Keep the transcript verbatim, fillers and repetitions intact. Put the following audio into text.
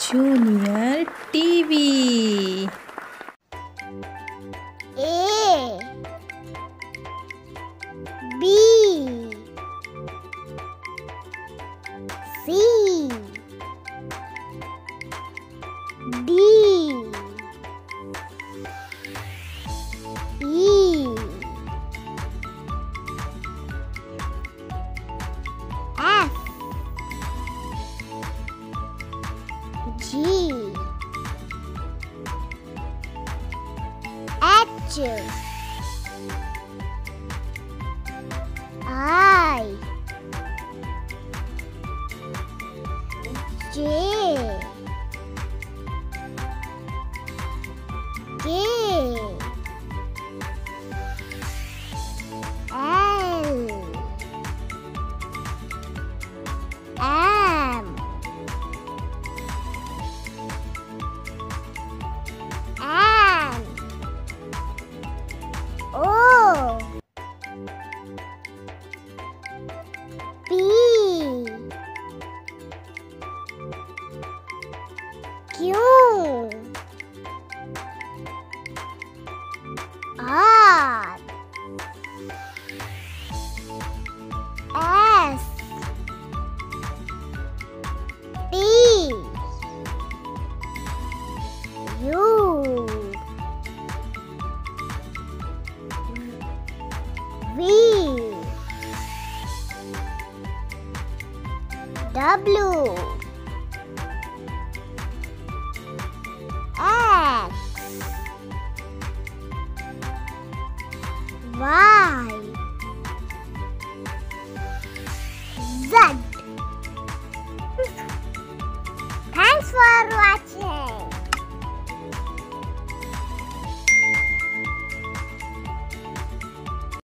Junior T V. A B C D E F G H I J K L M N O P Q R S T U V W X Y Z. Thanks for watching.